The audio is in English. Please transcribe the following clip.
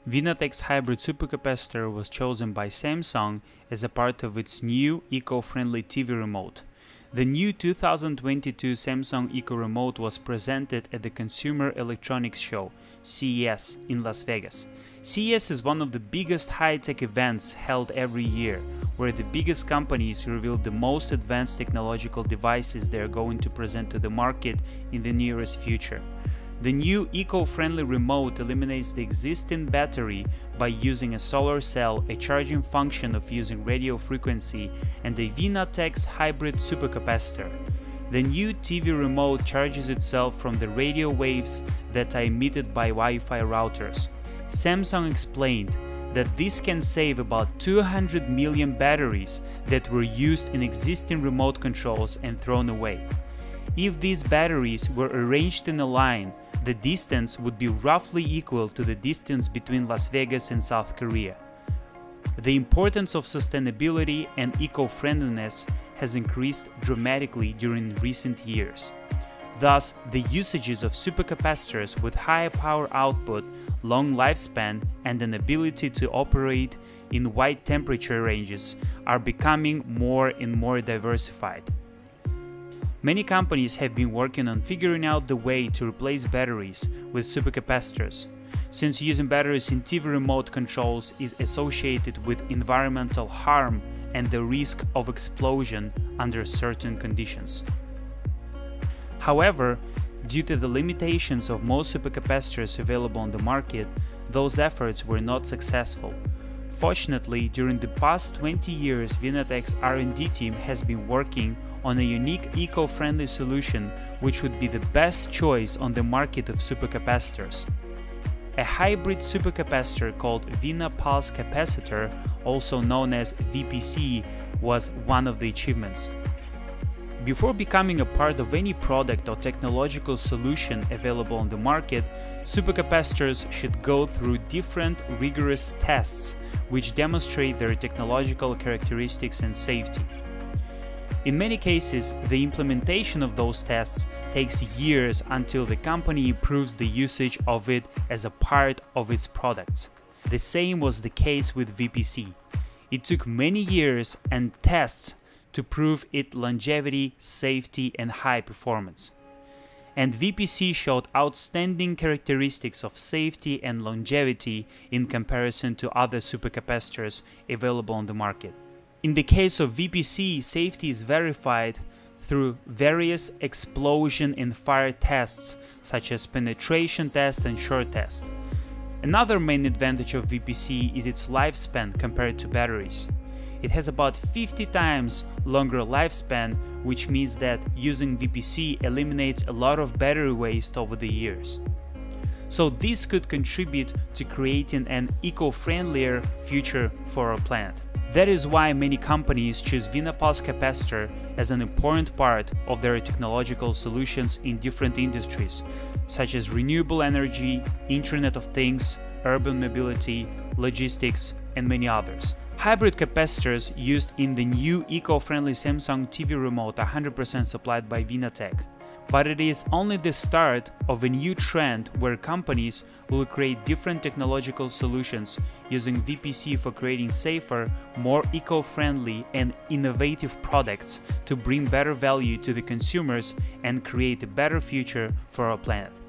VINATech's hybrid supercapacitor was chosen by Samsung as a part of its new eco-friendly TV remote. The new 2022 Samsung Eco Remote was presented at the Consumer Electronics Show, CES, in Las Vegas. CES is one of the biggest high-tech events held every year, where the biggest companies reveal the most advanced technological devices they are going to present to the market in the nearest future. The new eco-friendly remote eliminates the existing battery by using a solar cell, a charging function of using radio frequency, and a VINATech's hybrid supercapacitor. The new TV remote charges itself from the radio waves that are emitted by Wi-Fi routers. Samsung explained that this can save about 200 million batteries that were used in existing remote controls and thrown away. If these batteries were arranged in a line, the distance would be roughly equal to the distance between Las Vegas and South Korea. The importance of sustainability and eco-friendliness has increased dramatically during recent years. Thus, the usages of supercapacitors with high power output, long lifespan, and an ability to operate in wide temperature ranges are becoming more and more diversified. Many companies have been working on figuring out the way to replace batteries with supercapacitors, since using batteries in TV remote controls is associated with environmental harm and the risk of explosion under certain conditions. However, due to the limitations of most supercapacitors available on the market, those efforts were not successful. Fortunately, during the past 20 years, VINATech's R&D team has been working on a unique eco-friendly solution which would be the best choice on the market of supercapacitors. A hybrid supercapacitor called Vina pulse capacitor, also known as VPC, was one of the achievements. Before becoming a part of any product or technological solution available on the market, supercapacitors should go through different rigorous tests which demonstrate their technological characteristics and safety. In many cases, the implementation of those tests takes years until the company improves the usage of it as a part of its products. The same was the case with VPC. It took many years and tests to prove its longevity, safety, and high performance. And VPC showed outstanding characteristics of safety and longevity in comparison to other supercapacitors available on the market. In the case of VPC, safety is verified through various explosion and fire tests, such as penetration test and short test. Another main advantage of VPC is its lifespan compared to batteries. It has about 50 times longer lifespan, which means that using VPC eliminates a lot of battery waste over the years. So this could contribute to creating an eco-friendlier future for our planet. That is why many companies choose Vina pulse capacitor as an important part of their technological solutions in different industries, such as renewable energy, Internet of Things, urban mobility, logistics, and many others. Hybrid capacitors used in the new eco-friendly Samsung TV remote are 100% supplied by VINATech. But it is only the start of a new trend where companies will create different technological solutions using VPC for creating safer, more eco-friendly and innovative products to bring better value to the consumers and create a better future for our planet.